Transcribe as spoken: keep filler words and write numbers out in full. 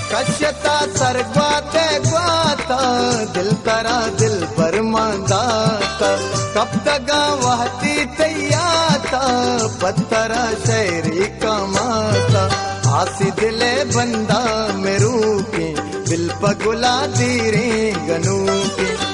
कश्यता सरग्वाते ग्वाता दिल तरा दिल पर मंदाता कब तक वहती तैयाता पत्थरा शहरी कमाता आसी दिले बंदा मेरू के दिल पगुला दीरे गनू के